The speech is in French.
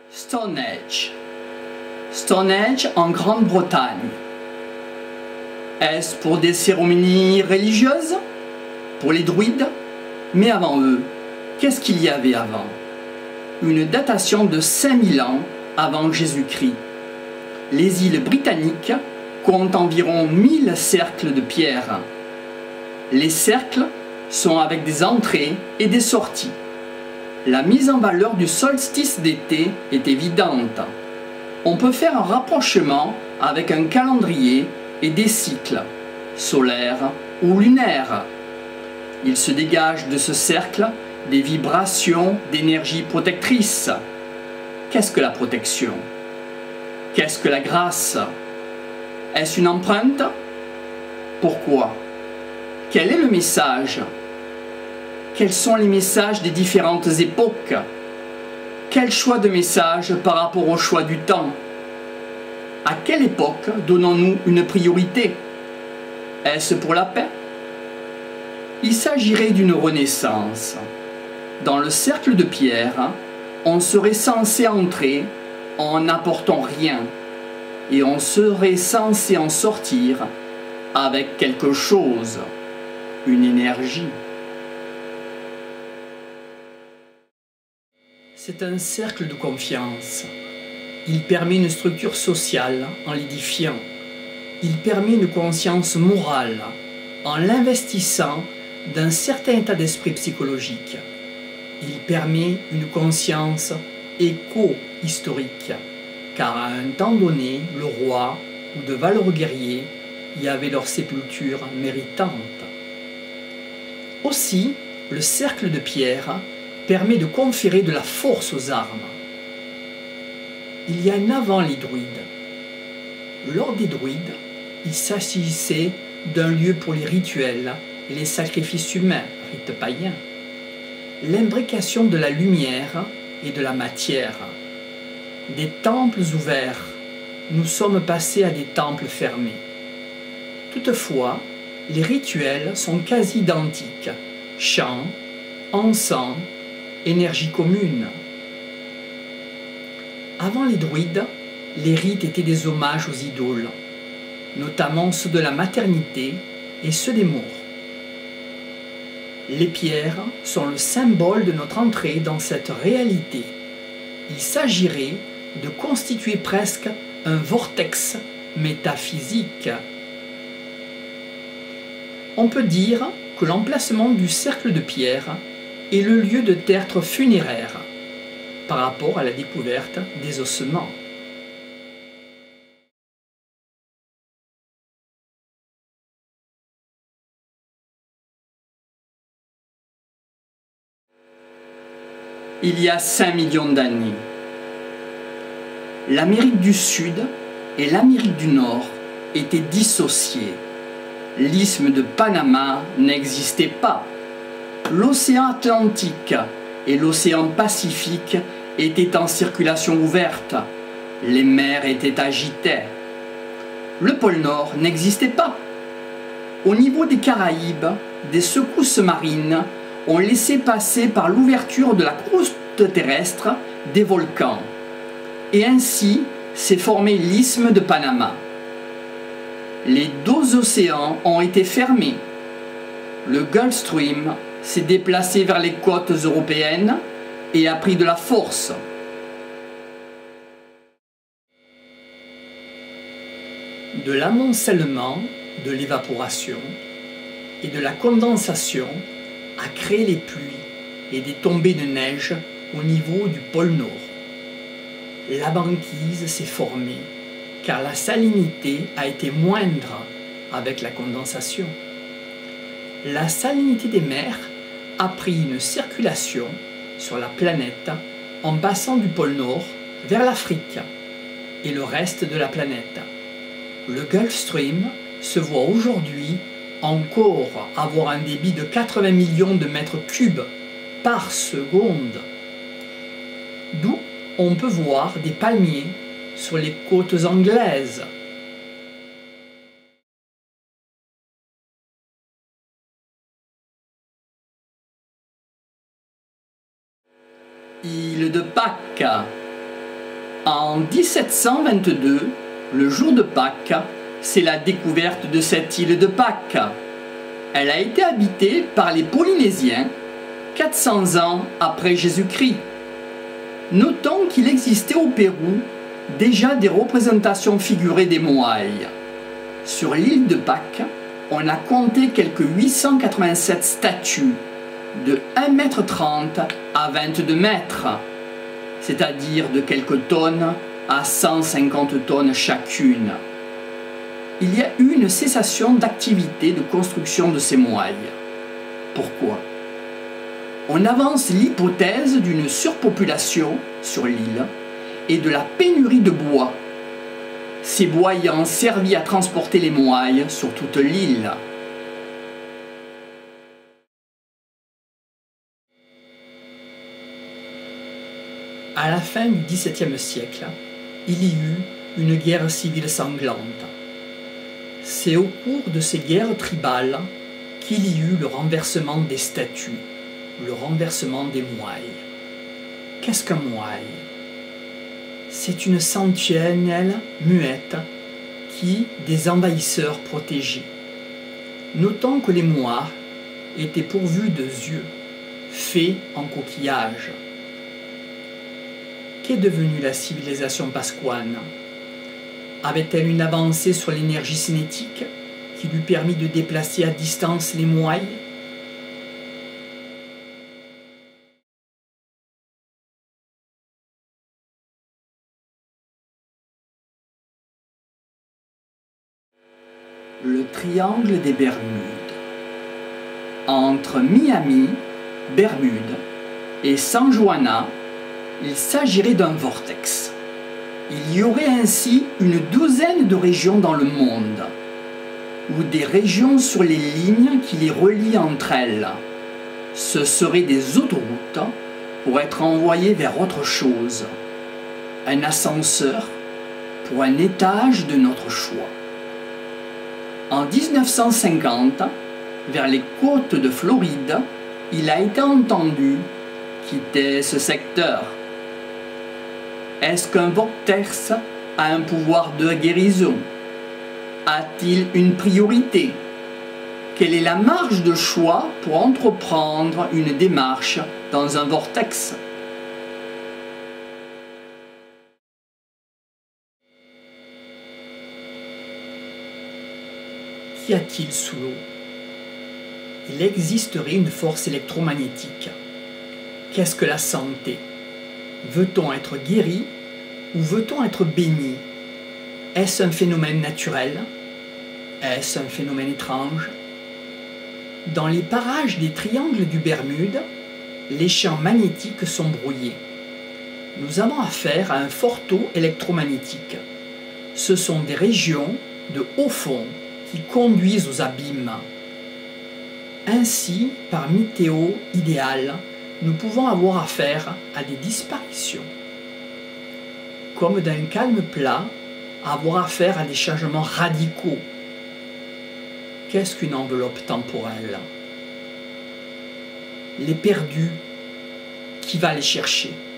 Stonehenge. Stonehenge en Grande-Bretagne. Est-ce pour des cérémonies religieuses? Pour les druides? Mais avant eux, qu'est-ce qu'il y avait avant? Une datation de 5000 ans avant Jésus-Christ. Les îles britanniques comptent environ 1000 cercles de pierre. Les cercles sont avec des entrées et des sorties. La mise en valeur du solstice d'été est évidente. On peut faire un rapprochement avec un calendrier et des cycles, solaires ou lunaires. Il se dégage de ce cercle des vibrations d'énergie protectrice. Qu'est-ce que la protection? Qu'est-ce que la grâce? Est-ce une empreinte? Pourquoi? Quel est le message? Quels sont les messages des différentes époques? Quel choix de message par rapport au choix du temps? À quelle époque donnons-nous une priorité? Est-ce pour la paix? Il s'agirait d'une renaissance. Dans le cercle de pierre, on serait censé entrer en n'apportant rien et on serait censé en sortir avec quelque chose, une énergie. C'est un cercle de confiance. Il permet une structure sociale en l'édifiant. Il permet une conscience morale en l'investissant d'un certain état d'esprit psychologique. Il permet une conscience éco-historique, car à un temps donné, le roi ou de valeureux guerriers y avaient leur sépulture méritante. Aussi, le cercle de pierre permet de conférer de la force aux armes. Il y a un avant les druides. Lors des druides, il s'agissait d'un lieu pour les rituels et les sacrifices humains, rites païens. L'imbrication de la lumière et de la matière. Des temples ouverts, nous sommes passés à des temples fermés. Toutefois, les rituels sont quasi identiques. Chants, encens, énergie commune. Avant les druides, les rites étaient des hommages aux idoles, notamment ceux de la maternité et ceux des morts. Les pierres sont le symbole de notre entrée dans cette réalité. Il s'agirait de constituer presque un vortex métaphysique. On peut dire que l'emplacement du cercle de pierre est le lieu de tertre funéraire par rapport à la découverte des ossements. Il y a 5 millions d'années, l'Amérique du Sud et l'Amérique du Nord étaient dissociées. L'isthme de Panama n'existait pas. L'océan Atlantique et l'océan Pacifique étaient en circulation ouverte. Les mers étaient agitées. Le pôle Nord n'existait pas. Au niveau des Caraïbes, des secousses marines ont laissé passer par l'ouverture de la croûte terrestre des volcans. Et ainsi s'est formé l'isthme de Panama. Les deux océans ont été fermés. Le Gulf Stream s'est déplacé vers les côtes européennes et a pris de la force. De l'amoncellement, de l'évaporation et de la condensation a créé les pluies et des tombées de neige au niveau du pôle Nord. La banquise s'est formée car la salinité a été moindre avec la condensation. La salinité des mers a pris une circulation sur la planète en passant du pôle Nord vers l'Afrique et le reste de la planète. Le Gulf Stream se voit aujourd'hui encore avoir un débit de 80 millions de mètres cubes par seconde. D'où on peut voir des palmiers sur les côtes anglaises. Île de Pâques. En 1722, le jour de Pâques, c'est la découverte de cette île de Pâques. Elle a été habitée par les Polynésiens 400 ans après Jésus-Christ. Notons qu'il existait au Pérou déjà des représentations figurées des Moaïs. Sur l'île de Pâques, on a compté quelques 887 statues de 1,30 m à 22 mètres, c'est-à-dire de quelques tonnes à 150 tonnes chacune. Il y a eu une cessation d'activité de construction de ces Moaïs. Pourquoi? On avance l'hypothèse d'une surpopulation sur l'île et de la pénurie de bois, ces bois ayant servi à transporter les Moaïs sur toute l'île. À la fin du XVIIe siècle, il y eut une guerre civile sanglante. C'est au cours de ces guerres tribales qu'il y eut le renversement des statuts, le renversement des Moaïs. Qu'est-ce qu'un Moaï? C'est une sentinelle muette qui des envahisseurs protégeait. Notons que les Moais étaient pourvus de yeux, faits en coquillage. Qu'est devenue la civilisation pasquane? Avait-elle une avancée sur l'énergie cinétique qui lui permit de déplacer à distance les Moaïs? Le triangle des Bermudes. Entre Miami, Bermudes et San Juana, il s'agirait d'un vortex. Il y aurait ainsi une douzaine de régions dans le monde, ou des régions sur les lignes qui les relient entre elles. Ce seraient des autoroutes pour être envoyées vers autre chose, un ascenseur pour un étage de notre choix. En 1950, vers les côtes de Floride, il a été entendu quitter ce secteur. Est-ce qu'un vortex a un pouvoir de guérison? A-t-il une priorité? Quelle est la marge de choix pour entreprendre une démarche dans un vortex? Qu'y a-t-il sous l'eau? Il existerait une force électromagnétique. Qu'est-ce que la santé? Veut-on être guéri ou veut-on être béni? Est-ce un phénomène naturel? Est-ce un phénomène étrange? Dans les parages des triangles du Bermude, les champs magnétiques sont brouillés. Nous avons affaire à un fort taux électromagnétique. Ce sont des régions de haut fond qui conduisent aux abîmes. Ainsi, par météo idéale, nous pouvons avoir affaire à des disparitions. Comme d'un calme plat, avoir affaire à des changements radicaux. Qu'est-ce qu'une enveloppe temporelle? Les perdus, qui va les chercher?